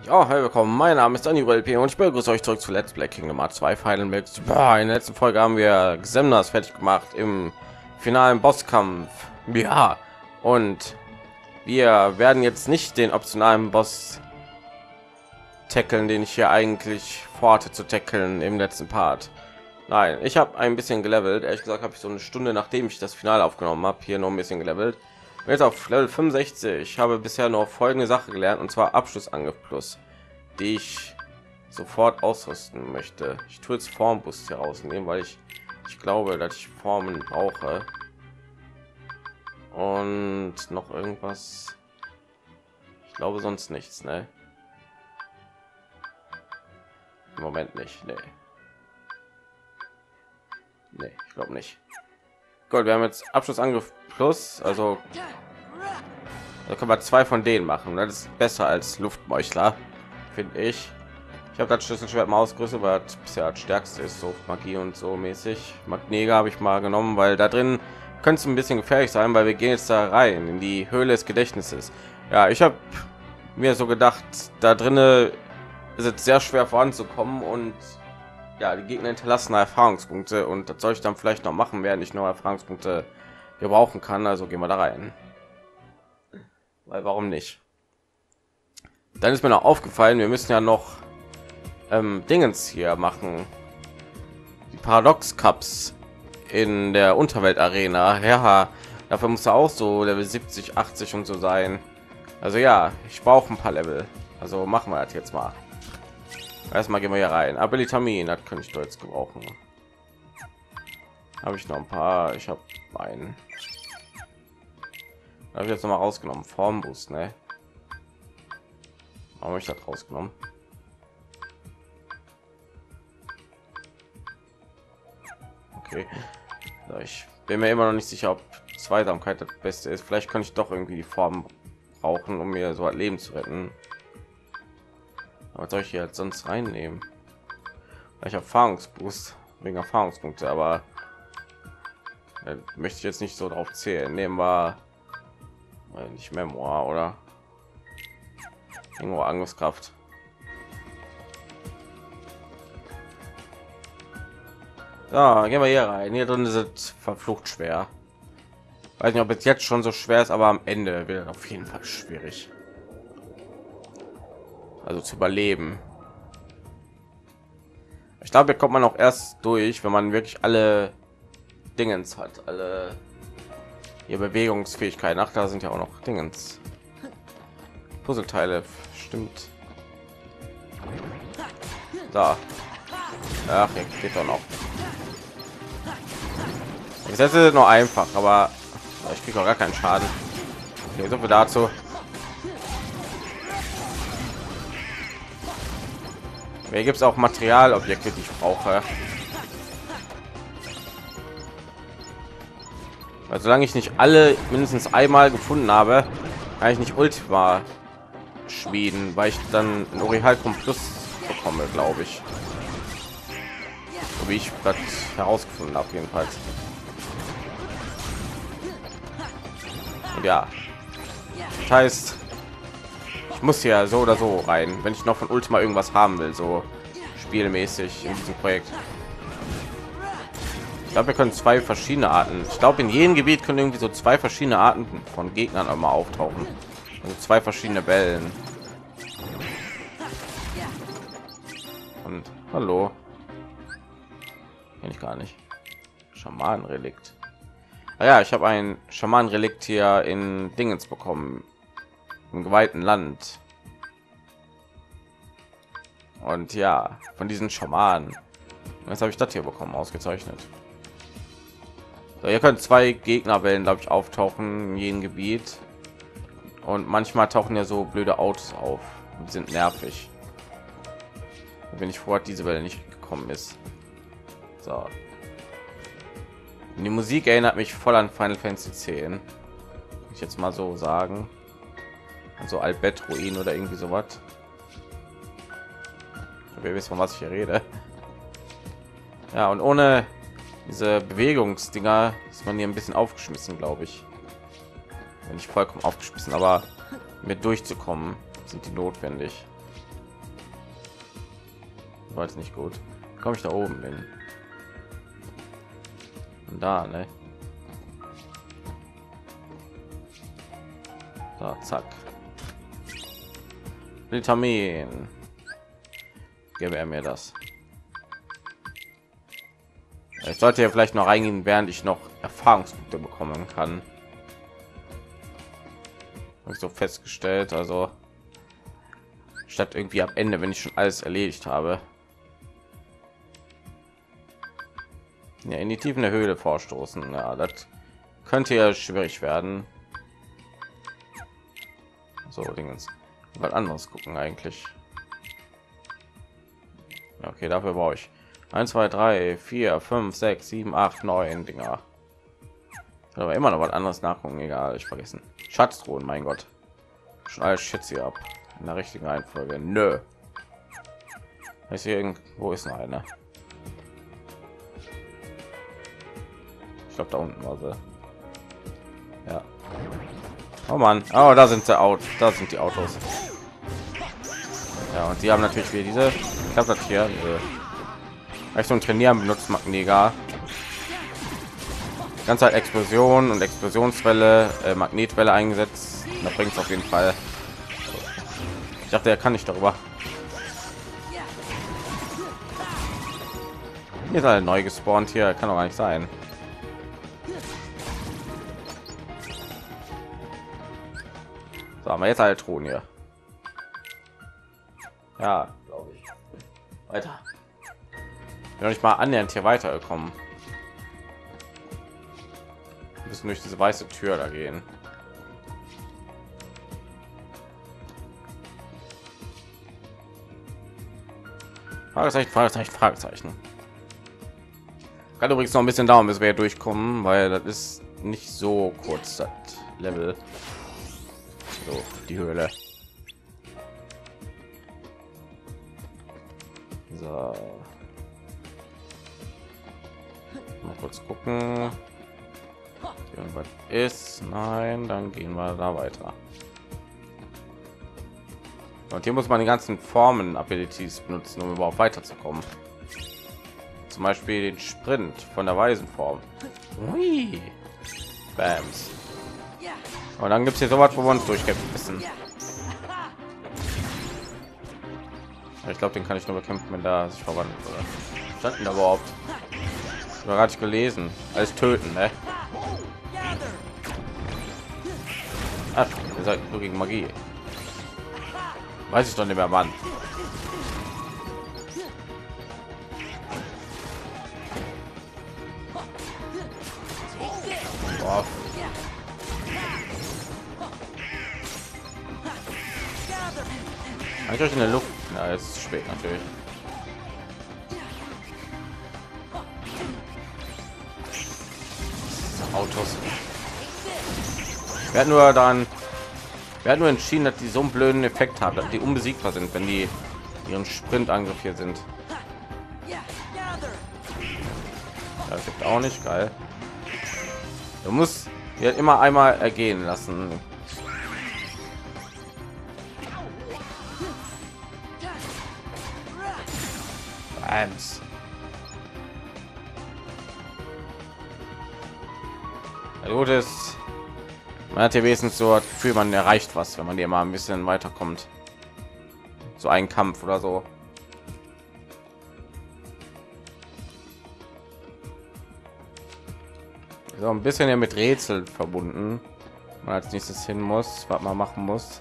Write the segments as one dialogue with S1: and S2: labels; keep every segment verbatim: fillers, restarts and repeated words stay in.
S1: Ja, hey, willkommen. Mein Name ist Daniel P. und ich begrüße euch zurück zu Let's Play Kingdom Hearts zwei Final Mix. Boah, in der letzten Folge haben wir Xemnas fertig gemacht im finalen Bosskampf. Ja, und wir werden jetzt nicht den optionalen Boss tackeln, den ich hier eigentlich vorhatte zu tackeln im letzten Part. Nein, ich habe ein bisschen gelevelt. Ehrlich gesagt habe ich so eine Stunde, nachdem ich das Finale aufgenommen habe, hier noch ein bisschen gelevelt. Bin jetzt auf Level fünfundsechzig. Ich habe bisher nur folgende Sache gelernt, und zwar Abschlussangriff plus, die ich sofort ausrüsten möchte. Ich tue jetzt Formboost hier rausnehmen, weil ich ich glaube, dass ich Formen brauche. Und noch irgendwas. Ich glaube sonst nichts, ne? Im Moment nicht, ne. Nee, ich glaube nicht. Gut, wir haben jetzt Abschlussangriff plus, also da können wir zwei von denen machen. Das ist besser als Luftmeuchler, finde ich. Ich habe das Schlüsselschwert mal ausgerüstet, weil das bisher das stärkste ist, so Magie und so mäßig. Magnega habe ich mal genommen, weil da drin könnte es ein bisschen gefährlich sein, weil wir gehen jetzt da rein in die Höhle des Gedächtnisses. Ja, ich habe mir so gedacht, da drinne ist es sehr schwer voranzukommen und ja, die Gegner hinterlassen Erfahrungspunkte, und das soll ich dann vielleicht noch machen, während ich noch Erfahrungspunkte gebrauchen kann. Also gehen wir da rein, weil warum nicht? Dann ist mir noch aufgefallen, wir müssen ja noch ähm, Dingens hier machen, die Paradox Cups in der Unterwelt Arena. Ja, dafür muss er auch so Level siebzig, achtzig und so sein. Also ja, ich brauche ein paar Level, also machen wir das jetzt mal. Erstmal gehen wir hier rein. Abilitamin, das könnte ich doch jetzt gebrauchen. Habe ich noch ein paar? Ich habe einen. Habe ich jetzt noch mal rausgenommen. Formboost, ne? Warum habe ich das rausgenommen? Okay. So, ich bin mir immer noch nicht sicher, ob Zweisamkeit das Beste ist. Vielleicht kann ich doch irgendwie die Form brauchen, um mir so ein Leben zu retten. Aber soll ich hier jetzt sonst reinnehmen? Ich Erfahrungsboost wegen Erfahrungspunkte, aber äh, möchte ich jetzt nicht so drauf zählen. Nehmen wir äh, nicht Memoir oder irgendwo Angriffskraft. So, gehen wir hier rein. Hier drin ist es verflucht schwer. Weiß nicht, ob es jetzt schon so schwer ist, aber am Ende wird auf jeden Fall schwierig. Also zu überleben. Ich glaube, hier kommt man auch erst durch, wenn man wirklich alle Dingens hat, alle ihr Bewegungsfähigkeit. Ach, da sind ja auch noch Dingens. Puzzleteile, stimmt. Da. Ach, hier geht doch noch. Jetzt ist es nur einfach, aber ich kriege auch gar keinen Schaden. Okay, so viel dazu. Hier gibt es auch Materialobjekte, die ich brauche. Weil solange ich nicht alle mindestens einmal gefunden habe, kann ich nicht Ultima schmieden, weil ich dann ein Orichalcum Plus bekomme, glaube ich. So wie ich das herausgefunden habe, jedenfalls. Und ja, das heißt, ich muss ja so oder so rein, wenn ich noch von Ultima irgendwas haben will, so spielmäßig in diesem Projekt. Ich glaube, wir können zwei verschiedene Arten. Ich glaube, in jedem Gebiet können irgendwie so zwei verschiedene Arten von Gegnern einmal auftauchen. Also zwei verschiedene Wellen. Und hallo. Kenn ich gar nicht. Schamanenrelikt. Ah ja, ich habe ein Schamanenrelikt hier in Dingens bekommen. Im geweihten Land. Und ja, von diesen Schamanen. Jetzt habe ich das hier bekommen, ausgezeichnet. So, ihr könnt zwei Gegnerwellen, glaube ich, auftauchen in jedem Gebiet. Und manchmal tauchen ja so blöde Autos auf und sind nervig. Da bin ich froh, dass diese Welle nicht gekommen ist. So. Und die Musik erinnert mich voll an Final Fantasy zehn. Ich jetzt mal so sagen. Also Albert-Ruin oder irgendwie sowas. Wir wissen, von was ich hier rede. Ja, und ohne diese Bewegungsdinger ist man hier ein bisschen aufgeschmissen, glaube ich. Wenn nicht vollkommen aufgeschmissen, aber mit durchzukommen sind die notwendig. war jetzt nicht gut. Komme ich da oben hin? Und da, ne? Da, zack. Vitamin. Gebe er mir das. Ich sollte ja vielleicht noch reingehen, während ich noch Erfahrungspunkte bekommen kann. Habe ich so festgestellt, also statt irgendwie am Ende, wenn ich schon alles erledigt habe. Ja, in die Tiefen der Höhle vorstoßen. Ja, das könnte ja schwierig werden. So, Dingens. Was anderes gucken eigentlich. Ja, okay, dafür brauche ich eins, zwei, drei, vier, fünf, sechs, sieben, acht, neun Dinger. Aber immer noch was anderes nachgucken, egal, ich vergessen. Schatztruhen, mein Gott. Schon alles Shit hier ab. In der richtigen Reihenfolge. Nö. Ist hier irgendwo ist noch eine? Ich glaube da unten war sie. Ja. Oh Mann. Oh, da sind sie Autos. Da sind die Autos. Ja, und sie haben natürlich wieder diese. Ich habe das hier. Diese so ein Trainieren benutzt Magnega. Ganz halt Explosion und Explosionswelle, äh, Magnetwelle eingesetzt. Da bringt es auf jeden Fall. Ich dachte, er kann nicht darüber. Hier ist halt neu gespawnt hier, kann doch gar nicht sein. So, haben wir jetzt halt Thron hier. Ja, glaube ich. Weiter. Bin nicht mal annähernd hier weitergekommen. Wir müssen durch diese weiße Tür da gehen. Fragezeichen, Fragezeichen, Fragezeichen. Kann übrigens noch ein bisschen dauern, bis wir hier durchkommen, weil das ist nicht so kurz das Level. So, die Höhle. So. Mal kurz gucken. Irgendwas ist. Nein, dann gehen wir da weiter. Und hier muss man die ganzen Formen Abilities benutzen, um überhaupt weiterzukommen. Zum Beispiel den Sprint von der Weisenform. Ui. Bams. Und dann gibt es hier so was, wo wir uns durchkämpfen müssen. Ich glaube, den kann ich nur bekämpfen, wenn da sich verwandelt oder standen da überhaupt. Oder hatte ich gelesen, alles töten, ne? Ach, ihr seid nur gegen Magie. Weiß ich doch nicht mehr, Mann. Boah. Eigentlich in der Luft. Ja, jetzt ist es spät natürlich. Autos. Wir hatten nur dann, wir hatten nur entschieden, dass die so einen blöden Effekt haben, dass die unbesiegbar sind, wenn die ihren Sprintangriff hier sind. Das gibt auch nicht geil. Du musst ja immer einmal ergehen lassen. Eins. Gut ist, man hat hier wenigstens so das Gefühl, man erreicht was, wenn man hier mal ein bisschen weiterkommt. So ein Kampf oder so. So ein bisschen ja mit Rätsel verbunden. Man als nächstes hin muss, was man machen muss.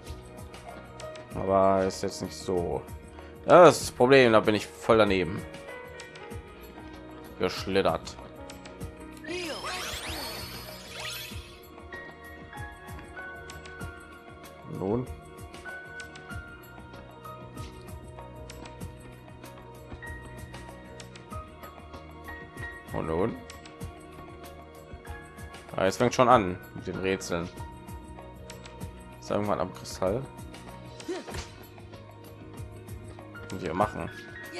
S1: Aber ist jetzt nicht so. Ja, das ist das Problem, da bin ich voll daneben geschlittert. Nun. Und nun. Ah, jetzt fängt schon an mit den Rätseln. Ist irgendwann am Kristall. Und wir machen.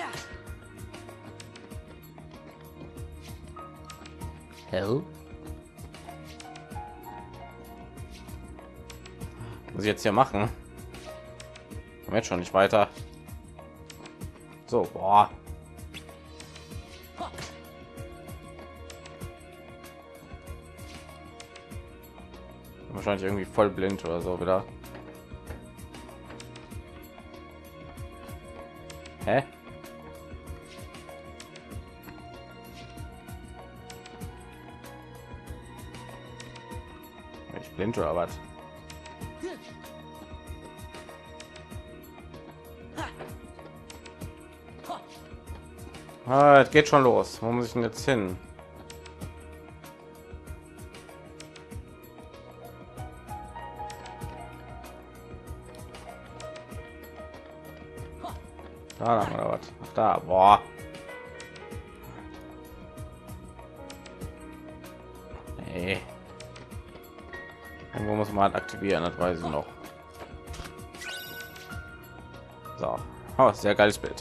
S1: Hell. Muss ich jetzt hier machen? Kommt jetzt schon nicht weiter. So, boah. Wahrscheinlich irgendwie voll blind oder so wieder. Hä? Ich blind oder was? Ah, es geht schon los. Wo muss ich denn jetzt hin? Da lang oder was? Ach, da, boah. Nee. Irgendwo muss man halt aktivieren, das weiß ich noch. So, oh, sehr geiles Bild.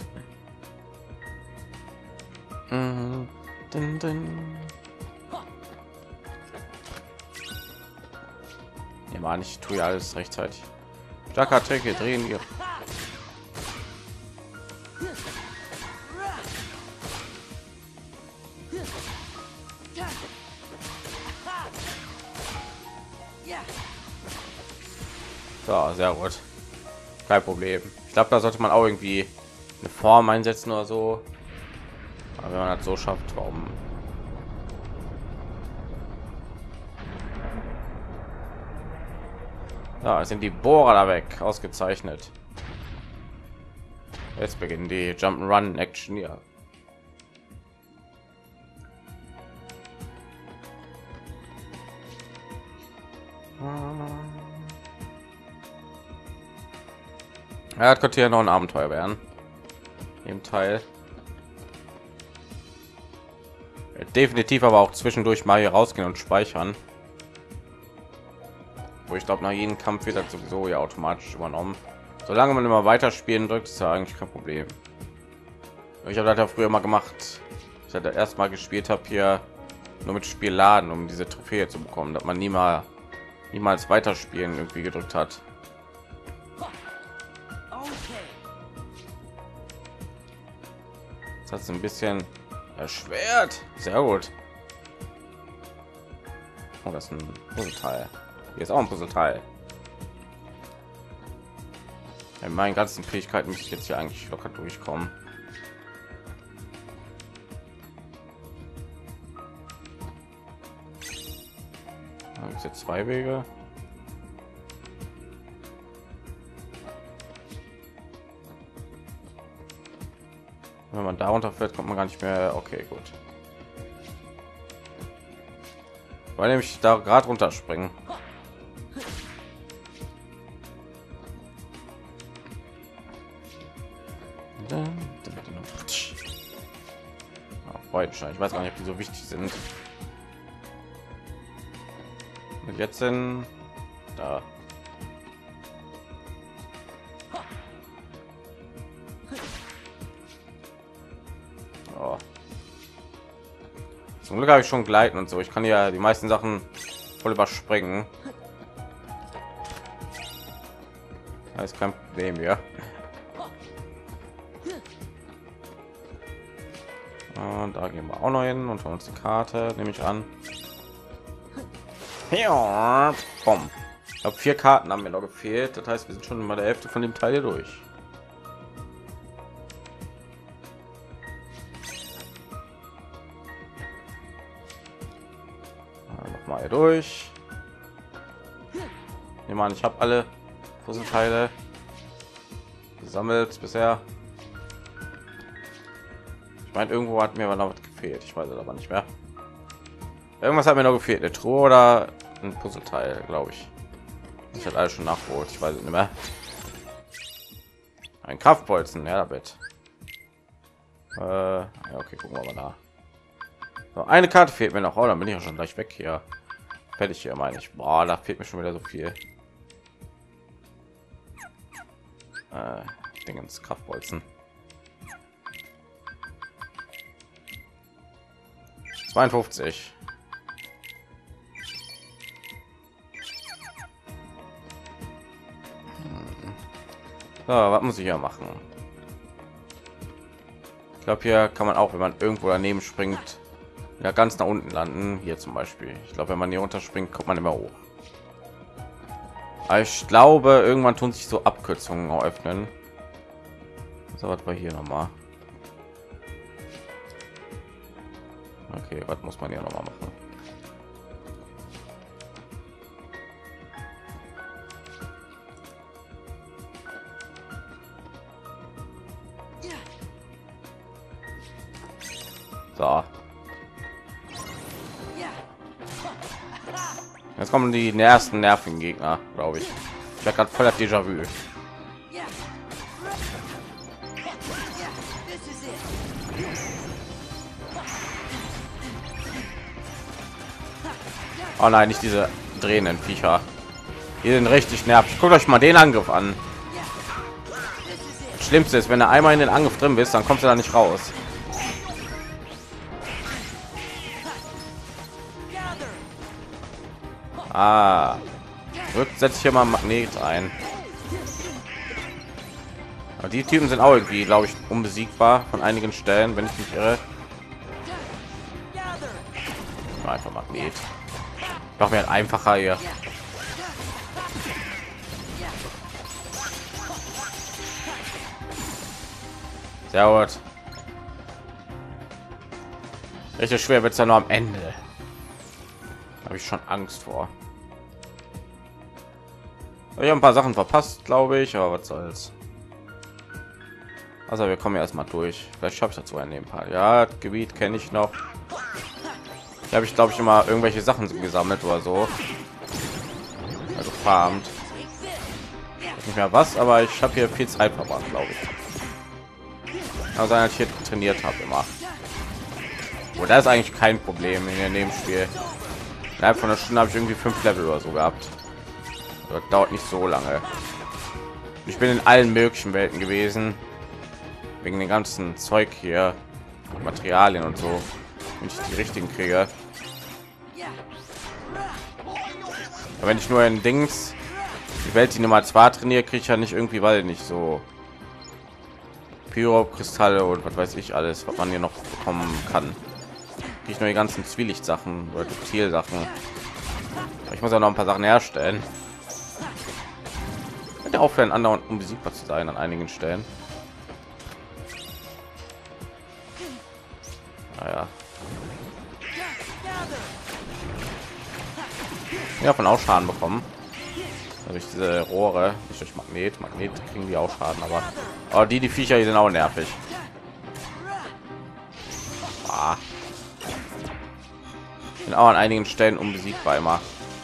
S1: Mhm. Dun, dun. Ja, Mann, ich tue ja alles rechtzeitig. Starker Tricke drehen hier. So, sehr gut. Kein Problem. Ich glaube, da sollte man auch irgendwie eine Form einsetzen oder so. Aber wenn man das so schafft, warum? Da sind die Bohrer da weg. Ausgezeichnet. Jetzt beginnen die Jump'n'Run Action hier. Ja, das könnte ja noch ein Abenteuer werden. Im Teil. Definitiv aber auch zwischendurch mal hier rausgehen und speichern. Wo ich glaube, nach jedem Kampf wird das sowieso ja automatisch übernommen. Solange man immer weiter spielen drückt, ist ja eigentlich kein Problem. Ich habe das ja früher mal gemacht. Ich hatte erst mal gespielt habe hier nur mit Spiel laden, um diese Trophäe zu bekommen, dass man nie mal niemals weiterspielen irgendwie gedrückt hat. Das hat ein bisschen erschwert. Sehr gut. Oh, das ist ein Puzzleteil. Hier ist auch ein Puzzleteil. In meinen ganzen Fähigkeiten muss ich jetzt hier eigentlich locker durchkommen. Da gibt es jetzt zwei Wege. Wenn man da runterfällt, kommt man gar nicht mehr. Okay, gut. Weil nämlich da gerade runterspringen. Freudenstein. Ich weiß gar nicht, ob die so wichtig sind. Und jetzt sind da. Oh. Zum Glück habe ich schon gleiten und so. Ich kann ja die meisten Sachen voll überspringen. Das ist kein Problem, ja. Und da gehen wir auch noch hin und von uns die Karte, nehme ich an. Ja, komm. Ich glaube, vier Karten haben mir noch gefehlt. Das heißt, wir sind schon mal der Hälfte von dem Teil hier durch. Noch mal hier durch. Ich meine, ich habe alle Puzzleteile gesammelt bisher. Ich meine, irgendwo hat mir aber noch was gefehlt. Ich weiß es aber nicht mehr. Irgendwas hat mir noch gefehlt, eine Truhe oder ein Puzzleteil, glaube ich. Ich hatte alles schon nachgeholt. Ich weiß es nicht mehr. Ein Kraftbolzen, ja, damit. Äh, ja, okay, gucken wir mal nach. So, eine Karte fehlt mir noch. Oh, dann bin ich ja schon gleich weg hier. Fertig hier, meine ich. Boah, da fehlt mir schon wieder so viel. Äh, Dingens Kraftbolzen. zweiundfünfzig. So, was muss ich ja machen? glaube, hier kann man auch, wenn man irgendwo daneben springt, ja ganz nach unten landen. Hier zum Beispiel. Ich glaube, wenn man hier runterspringt, kommt man immer hoch. Aber ich glaube, irgendwann tun sich so Abkürzungen auch öffnen. So, was war hier noch mal? Okay, was muss man hier noch mal machen? So. Jetzt kommen die ersten nervigen Gegner, glaube ich. Ich habe gerade voll das Déjà-vu. Oh nein, nicht diese drehenden Viecher. Die sind richtig nervig. Guckt euch mal den Angriff an. Das Schlimmste ist, wenn du einmal in den Angriff drin bist, dann kommst du da nicht raus. Ah, setze ich hier mal ein Magnet ein. Aber die Typen sind auch irgendwie, glaube ich, unbesiegbar von einigen Stellen, wenn ich mich irre. Einfach Magnet. Doch mehr einfacher hier. Sehr gut. Richtig schwer wird es ja nur am Ende. Habe ich schon Angst vor. Ich habe ein paar Sachen verpasst, glaube ich, aber was soll's. Also wir kommen ja erstmal durch. Vielleicht schaffe ich dazu ein paar. Ja, das Gebiet kenne ich noch. Hier habe ich, glaube ich, immer irgendwelche Sachen gesammelt oder so. Also farmt. Nicht mehr was, aber ich habe hier viel Zeit verbracht, glaube ich. Also als ich hier trainiert habe immer. Und das ist eigentlich kein Problem in dem Spiel. Innerhalb von einer Stunde habe ich irgendwie fünf Level oder so gehabt. Das dauert nicht so lange. Ich bin in allen möglichen Welten gewesen. Wegen den ganzen Zeug hier. Materialien und so. Wenn ich die richtigen kriege. Aber wenn ich nur in Dings die Welt, die Nummer zwei trainiere, kriege ich ja nicht irgendwie, weil nicht so Pyro-Kristalle und was weiß ich alles, was man hier noch bekommen kann. Ich nur die ganzen Zwielicht-Sachen oder Zielsachen. Ich muss ja noch ein paar Sachen herstellen. Könnte aufhören, anderen unbesiegbar zu sein an einigen Stellen. Naja. Ja, von auch Schaden bekommen. Durch diese Rohre, nicht durch Magnet. Magnet kriegen die auch Schaden, aber oh, die die Viecher, die sind auch nervig. Ah. Bin auch an einigen Stellen unbesiegbar immer.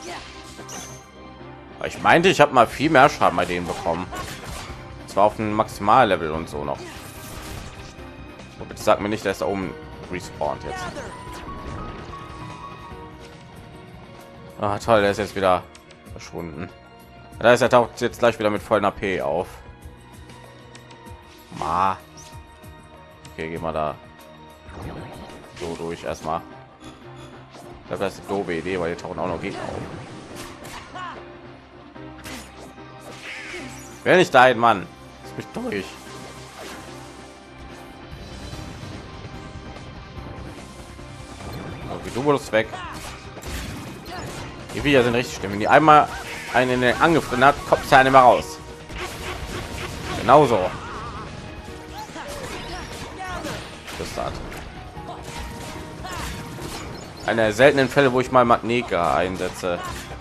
S1: Aber ich meinte, ich habe mal viel mehr Schaden bei denen bekommen. Zwar auf dem Maximallevel und so noch. So, bitte sag mir nicht, dass da oben respawnt jetzt. Ah, toll, der ist jetzt wieder verschwunden. Da ist er, taucht jetzt gleich wieder mit vollen A P auf. Ma. Okay, gehen wir da so durch erstmal. Ich glaube, das ist eine doofe Idee, weil die tauchen auch noch Gegner auf. Wer nicht da, Mann, ist mich durch. Okay, du wurdest weg. Die Viecher sind richtig schlimm. Wenn die einmal einen in den Angriff drin hat, kommt ja nicht mehr raus. Genauso. Das hat eine der seltenen Fälle, wo ich mal Magnetka einsetze.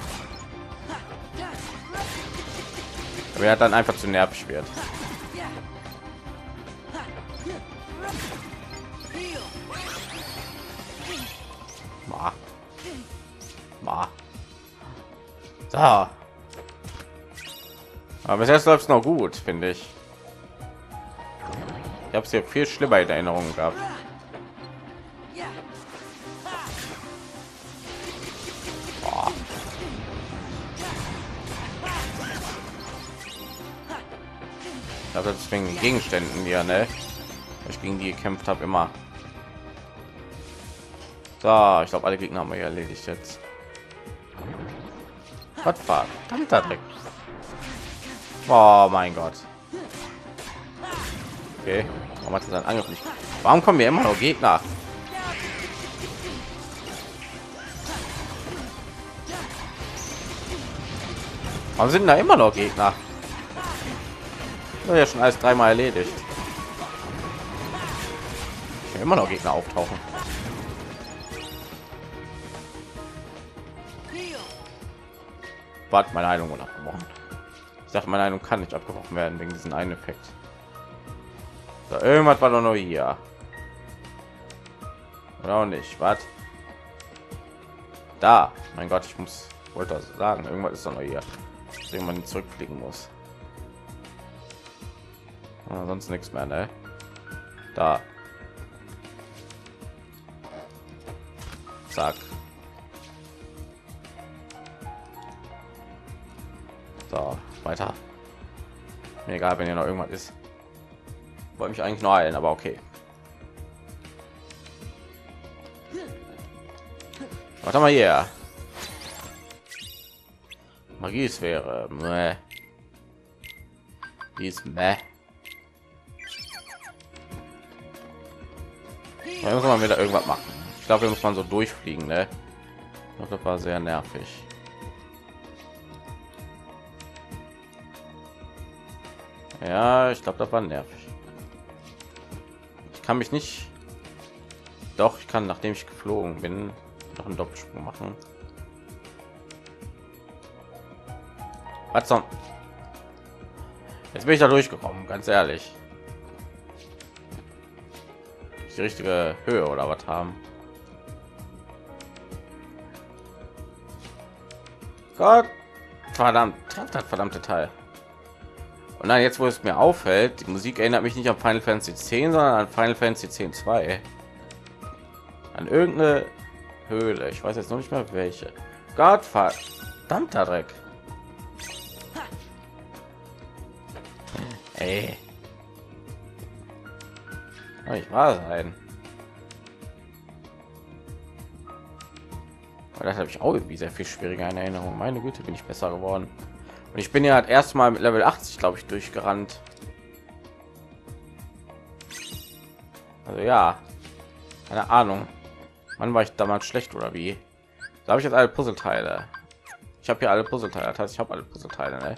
S1: Aber er dann einfach zu nervig wird. Ma. Ma. So. Aber bis jetzt läuft es noch gut, finde ich. Ich habe es hier viel schlimmer in Erinnerung gehabt. Boah. Ich habe das wegen Gegenständen hier, ne? Ich gegen die gekämpft habe immer. So, ich glaube, alle Gegner haben wir erledigt jetzt. Was war verdammter Dreck? Oh mein Gott. Okay, warum hat er seinen Angriff nicht? Warum kommen wir immer noch Gegner? Warum sind da immer noch Gegner? Ja, schon alles dreimal erledigt. Ich immer noch Gegner auftauchen. Warte, meine Heilung wurde abgebrochen. Ich dachte, meine Heilung kann nicht abgebrochen werden wegen diesen einen Effekt. So, irgendwas war doch noch hier. Oder auch nicht. Was? Da. Mein Gott, ich muss wollte das sagen. Irgendwas ist doch noch hier. Deswegen man zurückfliegen muss. Ah, sonst nichts mehr, ne? Da. Zack. So, weiter. Mir egal, wenn hier noch irgendwas ist. Wollte mich eigentlich noch heilen, aber okay. Warte mal hier. Magiesphäre. Mäh. Die ist mäh. Da muss man wieder irgendwas machen. Ich glaube, wir muss man so durchfliegen, ne? Das war sehr nervig. Ja, ich glaube, das war nervig. Ich kann mich nicht. Doch, ich kann, nachdem ich geflogen bin, noch einen Doppelsprung machen. Was so? Jetzt bin ich da durchgekommen, ganz ehrlich. Die richtige Höhe oder was haben? Gott, verdammt, das verdammte Teil. Und dann jetzt, wo es mir auffällt, die Musik erinnert mich nicht an Final Fantasy zehn, sondern an Final Fantasy zehn zwei. An irgendeine Höhle. Ich weiß jetzt noch nicht mehr welche. Gott, verdammter Dreck. Ey. Kann nicht wahr sein. Aber das habe ich auch irgendwie sehr viel schwieriger in Erinnerung. Meine Güte, bin ich besser geworden. Und ich bin ja halt erstmal mit Level achtzig, glaube ich, durchgerannt. Also ja, keine Ahnung. Wann war ich damals schlecht oder wie? Da habe ich jetzt alle Puzzleteile. Ich habe hier alle Puzzleteile. Das heißt, ich habe alle Puzzleteile. Ne?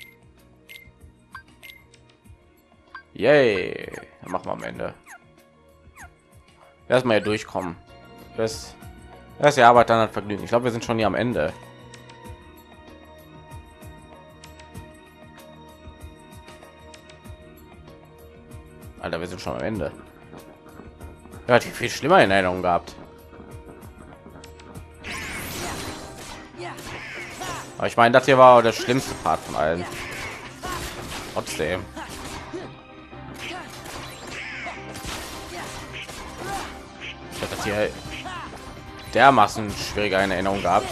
S1: Yay, dann machen wir am Ende. Erstmal hier durchkommen. Das, das ist ja Arbeit, dann hat Vergnügen. Ich glaube, wir sind schon hier am Ende. Alter, wir sind schon am Ende. Ja, die viel schlimmer in Erinnerung gehabt. Aber ich meine, das hier war der schlimmste Part von allen. Trotzdem. Ich habe das hier dermaßen schwieriger in Erinnerung gehabt.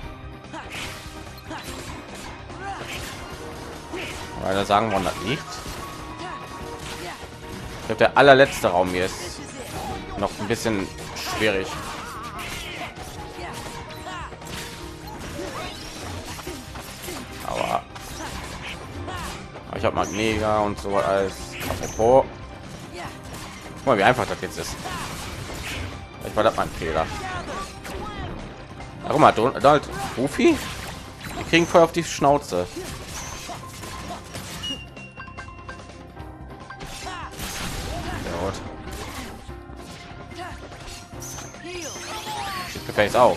S1: Weil da sagen wir das nicht. Ich glaube, der allerletzte Raum hier ist noch ein bisschen schwierig. Aber, aber ich habe Magnega und so als apropos. Guck mal, wie einfach das jetzt ist. Ich war das mein Fehler. Guck mal, Donald, Rufi, die kriegen voll auf die Schnauze. Gefällt auch.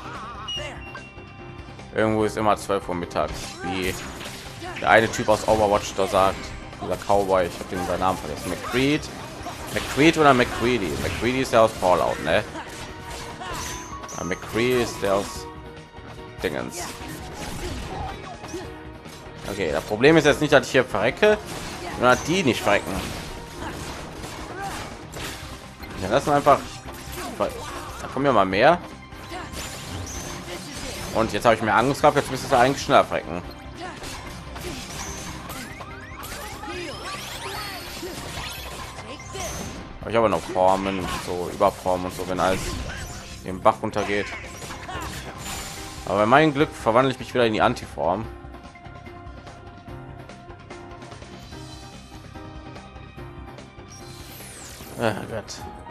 S1: Irgendwo ist immer zwölf Uhr mittags, wie der eine Typ aus Overwatch da sagt, dieser Cowboy, ich habe den seinen Namen vergessen, McCreed, McCreed oder McCready. McCready ist ja aus Fallout, ne? Ja, McCready ist der aus Dingens. Okay, das Problem ist jetzt nicht, dass ich hier verrecke, sondern die nicht verrecken. Ja, das sind einfach. Da kommen ja mal mehr. Und jetzt habe ich mir Angst gehabt, jetzt müsste es eigentlich schneller frecken. Ich habe noch Formen, so Überformen und so, wenn alles im Bach runtergeht. Aber bei meinem Glück verwandle ich mich wieder in die Antiform. Ah, Gott.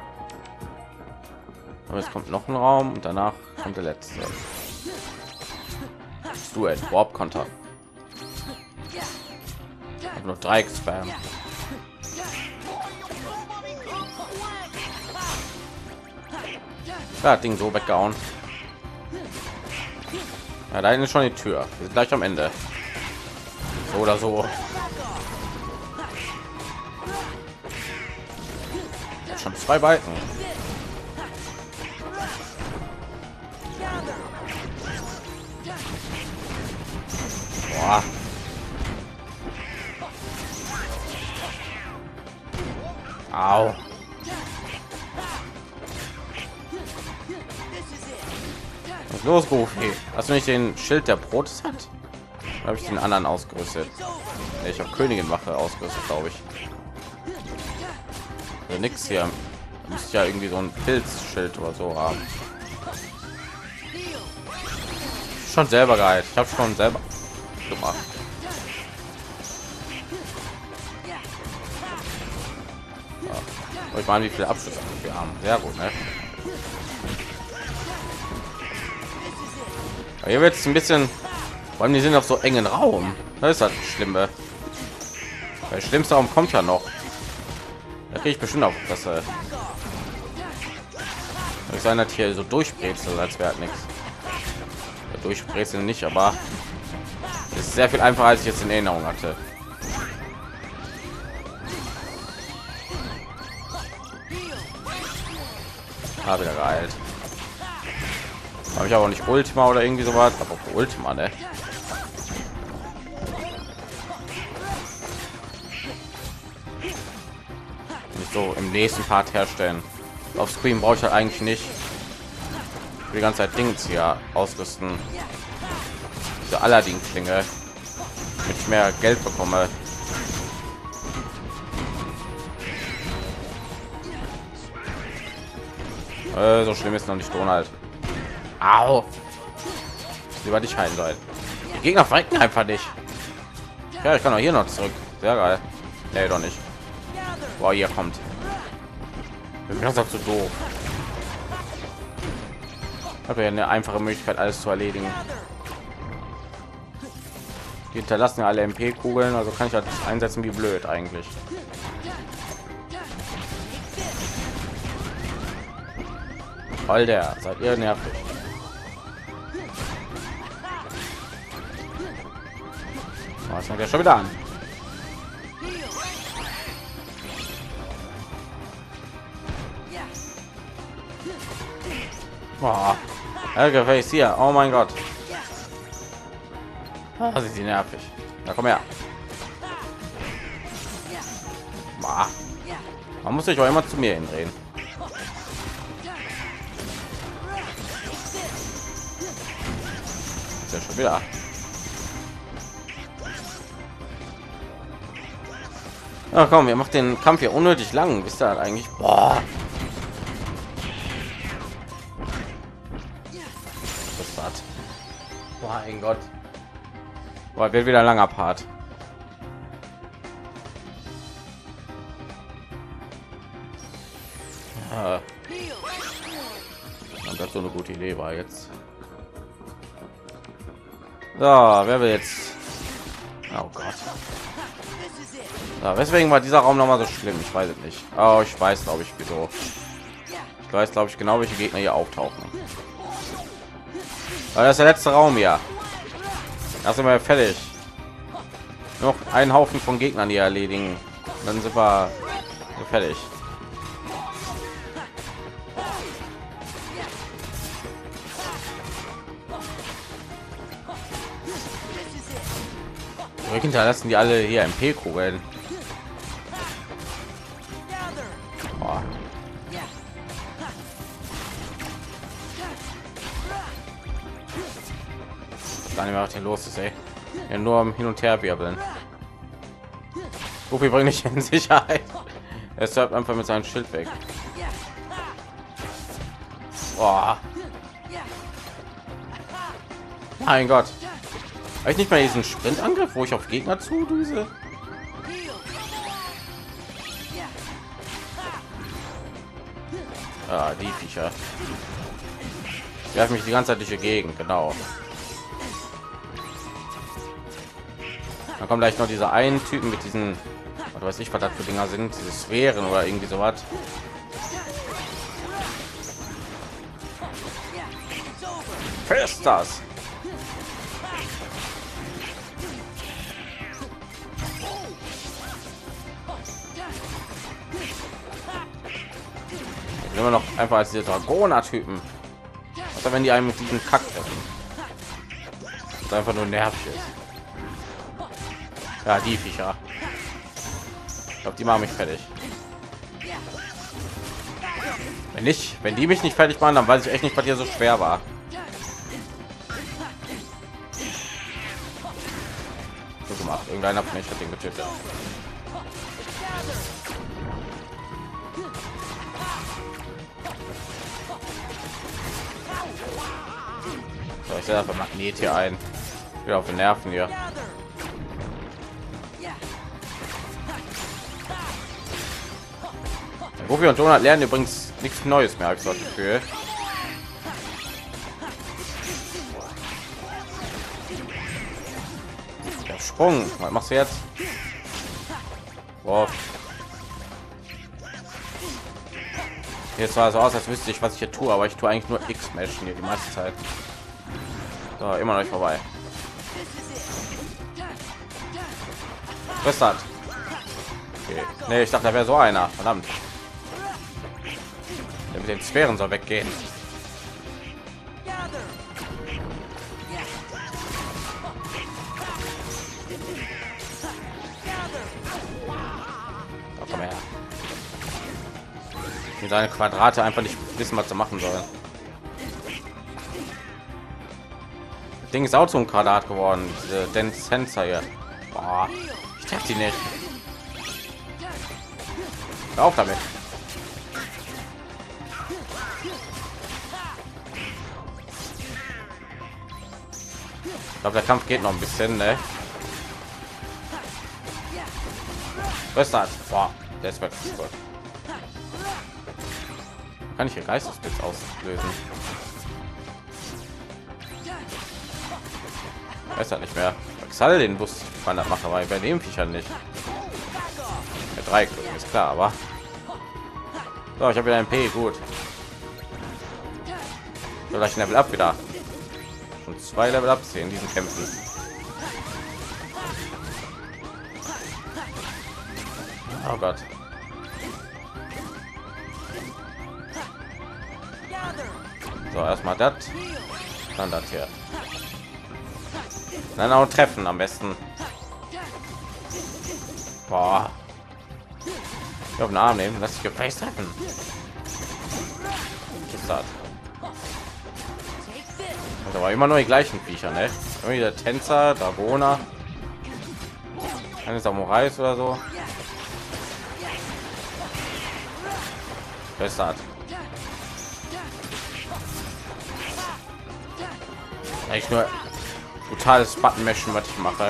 S1: Aber es kommt noch ein Raum und danach kommt der letzte. Du ein Warp Konter. Nur drei Spam. Ja, Ding so weggehauen. Ja, da ist schon die Tür. Wir sind gleich am Ende. So oder so. Schon zwei Balken. Boah. Au. Was ist los, Goofy? Hast du nicht den Schild der Brotes hat? Habe ich den anderen ausgerüstet? Nee, ich habe Königin Wache ausgerüstet, glaube ich. Also nix hier. Müsste ja irgendwie so ein Pilzschild oder so haben. Schon selber geil. Ich habe schon selber gemacht. Ja. Ich meine, wie viele Abschlüsse wir haben. Sehr gut, ne? Aber hier wird es ein bisschen, vor allem die sind auf so engen Raum. Das ist das Schlimme. Der schlimmste Raum kommt ja noch. Da kriege ich bestimmt auf das. Äh, ich sein hat hier so durchbrezeln, als wäre nichts. Durchbrezeln nicht, aber es ist sehr viel einfacher, als ich jetzt in Erinnerung hatte. Ah, wieder geheilt. Habe ich aber nicht Ultima oder irgendwie sowas, aber Ultima, ne? Nicht so im nächsten Part herstellen. Auf Screen brauche ich halt eigentlich nicht. Die ganze Zeit Dings hier ausrüsten. Diese Aladdin-Klinge, damit ich mehr Geld bekomme. Äh, so schlimm ist noch nicht, Donald. Au. Lieber dich heilen soll. Die Gegner verrecken einfach nicht. Ja, ich kann auch hier noch zurück. Sehr geil. Nee, doch nicht. Boah, hier kommt. Das ist zu doof. Habe ja eine einfache Möglichkeit, alles zu erledigen. Die hinterlassen ja alle M P-Kugeln, also kann ich das einsetzen wie blöd eigentlich. Voll der, seid ihr nervig. Was fängt ja schon wieder an? Boah. Face hier. Oh mein Gott. Das ist nervig. Ja, komm her. Boah. Man muss sich auch immer zu mir hindrehen. Ist ja schon wieder. Ach komm, wir macht den Kampf hier unnötig lang. Wisst ihr eigentlich? Boah. Mein Gott. Boah, wird wieder ein langer Part. Ja. Und das so eine gute Idee war jetzt. So, wer will jetzt? Oh Gott. Ja, weswegen war dieser Raum noch mal so schlimm? Ich weiß es nicht. Oh, ich weiß, glaube ich, wieso. Ich weiß, glaube ich, genau welche Gegner hier auftauchen. Aber das ist der letzte Raum hier. Das sind wir fertig. Noch einen Haufen von Gegnern hier erledigen. Dann sind wir fertig. Hinterlassen die alle hier M P-Kugeln. Gar nicht mehr, was hier los ist, ey. Ja, nur am Hin und Her wirbeln. Goofy bringt nicht in Sicherheit. Er ist einfach mit seinem Schild weg. Boah. Mein Gott. Habe ich nicht mal diesen Sprintangriff, wo ich auf Gegner zu düse? Ah, die Viecher. Die werfen mich die ganze Zeit durch die Gegend, genau. Dann kommt gleich noch dieser einen Typen mit diesen, was weiß ich, was das für Dinger sind, diese Sphären oder irgendwie so was. Fest das. Immer noch einfach als diese Dragoner-Typen. Also wenn die einen mit diesem Kack treffen. Das einfach nur nervig ist. Ja, die Viecher. Ich glaube, die machen mich fertig. Wenn nicht, wenn die mich nicht fertig machen, dann weiß ich echt nicht, was hier so schwer war. So gemacht. Irgendeiner von euch hat den getötet. So, ich setze einfach Magnet hier ein. Wieder auf den Nerven hier. Rufi und Donut lernen übrigens nichts Neues mehr, als das Gefühl. Der Sprung, was machst du jetzt? Wow. Jetzt sah so aus, als wüsste ich, was ich hier tue, aber ich tue eigentlich nur X-Mesh hier die meiste Zeit. So, immer noch nicht vorbei. Was hat? Okay. Nee, ich dachte, da wäre so einer. Verdammt. Der mit den Sphären soll weggehen. Oh, komm her. Mit seine Quadrate einfach nicht wissen, was zu machen sollen. Das Ding ist auch zum Quadrat geworden. Diese Dance Sensor hier. Boah, ich treffe die nicht. Hör auf damit. Ich glaube, der Kampf geht noch ein bisschen, ne? Was ist das? Boah, der ist wirklich gut. Kann ich hier Geistesblitz auslösen? Weiß er nicht mehr. Xal den Bus man das macht, aber bei dem Viecher nicht. Der drei ist klar, aber so, ich habe wieder ein P, gut. Vielleicht Level ab wieder. Und zwei Level ab in diesen Kämpfen. Oh Gott. So, erstmal das, dann das hier. Dann auch treffen am besten. Boah. Ich auf den Arm nehmen, lass ich gefaced treffen. Also war immer nur die gleichen Viecher, ne? Irgendwie der Tänzer, Dragoner, eine Samurai oder so. Besser. Eigentlich nur brutales Button Meshen, was ich mache.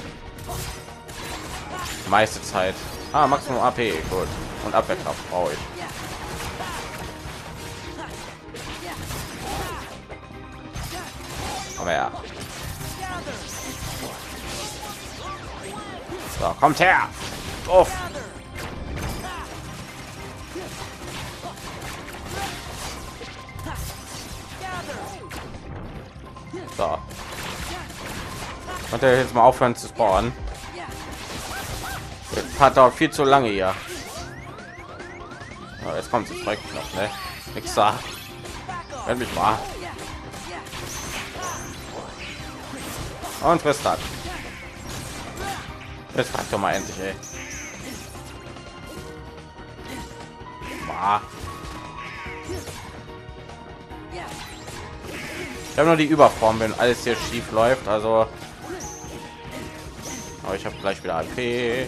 S1: Die meiste Zeit. Ah, Maximum A P, gut. Und Abwehrkraft brauche ich. Aber ja. So, kommt her. Uff. So. Und er jetzt mal aufhören zu spawnen. Das hat auch viel zu lange hier. Oh, jetzt kommt es direkt noch, ne? Nix da. Wenn mich mal. Und was hat? Jetzt fragt doch mal endlich, ey. Bah. Ich habe nur die Überform, wenn alles hier schief läuft, also aber ich habe gleich wieder A P.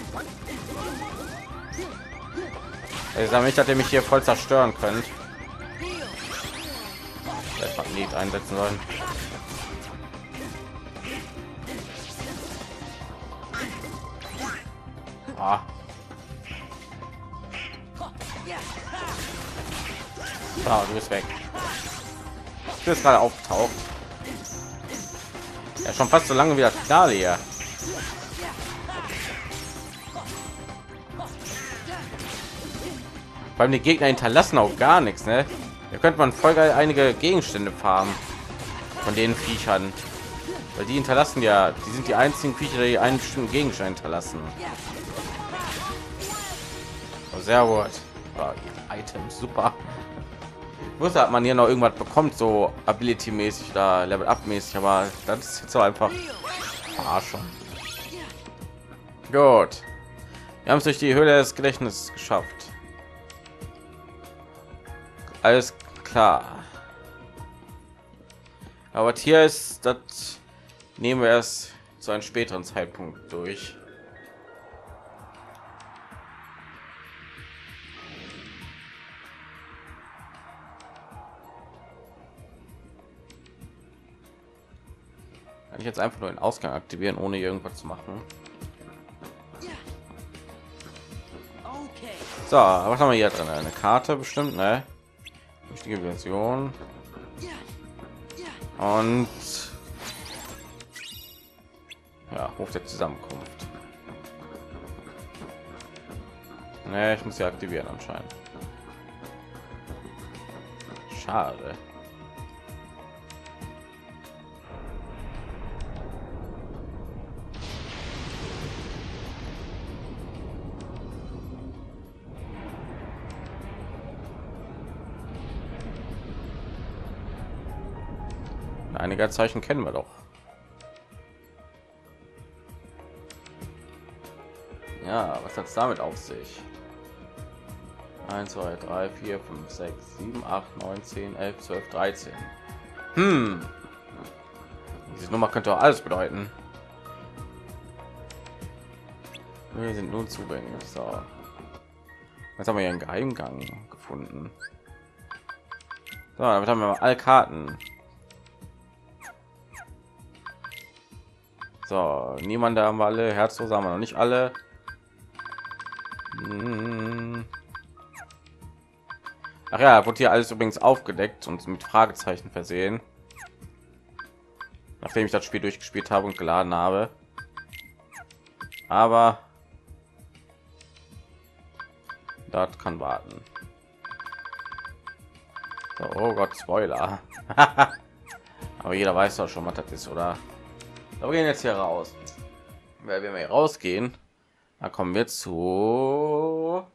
S1: Ich sage nicht, dass ihr mich hier voll zerstören könnt. Das Magnet einsetzen sollen. Ah. Ah, du bist weg. Du bist gerade aufgetaucht. Ja, schon fast so lange wie das Finale hier. Beim die Gegner hinterlassen auch gar nichts, ne? Da könnte man voll geil einige Gegenstände farmen von den Viechern, weil die hinterlassen ja, die sind die einzigen Viecher, die einen bestimmten Gegenstand hinterlassen. Oh, sehr gut. Oh, Items, super. Ich wusste, hat man hier noch irgendwas bekommt, so Ability-mäßig da Level Up mäßig, aber das ist jetzt so einfach Verarschung. Gut, wir haben es durch die Höhle des Gedächtnisses geschafft. Alles klar. Aber hier ist das, nehmen wir es zu einem späteren Zeitpunkt durch. Kann ich jetzt einfach nur den Ausgang aktivieren, ohne irgendwas zu machen? So, was haben wir hier drin? Eine Karte bestimmt, ne? Richtige Version. Und ja, Hof der Zusammenkunft. Ne, ich muss sie aktivieren anscheinend. Schade. Einige Zeichen kennen wir doch. Ja, was hat es damit auf sich? eins, zwei, drei, vier, fünf, sechs, sieben, acht, neun, zehn, elf, zwölf, dreizehn. Hm. Diese Nummer könnte auch alles bedeuten. Wir sind nun zugänglich. So. Jetzt haben wir hier einen Geheimgang gefunden. So, damit haben wir mal alle Karten. So, niemand, da haben wir alle. Herzlose haben wir noch nicht alle. Hm. Ach ja, wurde hier alles übrigens aufgedeckt und mit Fragezeichen versehen. Nachdem ich das Spiel durchgespielt habe und geladen habe. Aber das kann warten. So, oh Gott, Spoiler. Aber jeder weiß doch schon, was das ist, oder? Aber wir gehen jetzt hier raus. Weil wenn wir hier rausgehen, dann kommen wir zu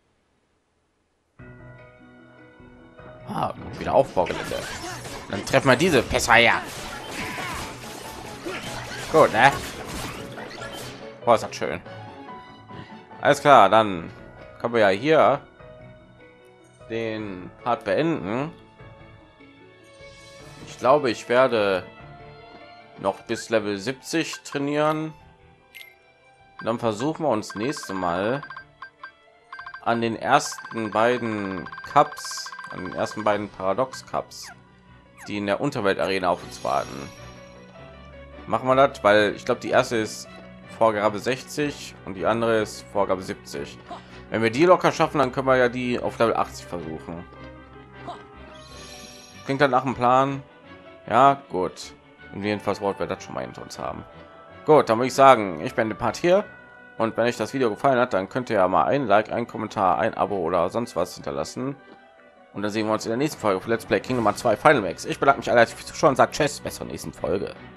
S1: ah, wieder Aufbaugelände. Dann treffen wir diese Pässer ja. Gut, ne? Boah, ist das schön. Alles klar, dann können wir ja hier den Part beenden. Ich glaube, ich werde noch bis Level siebzig trainieren. Dann versuchen wir uns nächste Mal an den ersten beiden Cups, an den ersten beiden Paradox Cups, die in der Unterwelt Arena auf uns warten. Machen wir das, weil ich glaube, die erste ist Vorgabe sechzig und die andere ist Vorgabe siebzig. Wenn wir die locker schaffen, dann können wir ja die auf Level achtzig versuchen. Klingt dann nach dem Plan. Ja, gut. Und jedenfalls wollen wir das schon mal hinter uns haben. Gut, dann würde ich sagen, ich bin der Part hier. Und wenn euch das Video gefallen hat, dann könnt ihr ja mal ein Like, ein Kommentar, ein Abo oder sonst was hinterlassen. Und dann sehen wir uns in der nächsten Folge von Let's Play Kingdom Hearts zwei Final Max. Ich bedanke mich alle fürs Zuschauen und sage Tschüss, bis zur nächsten Folge.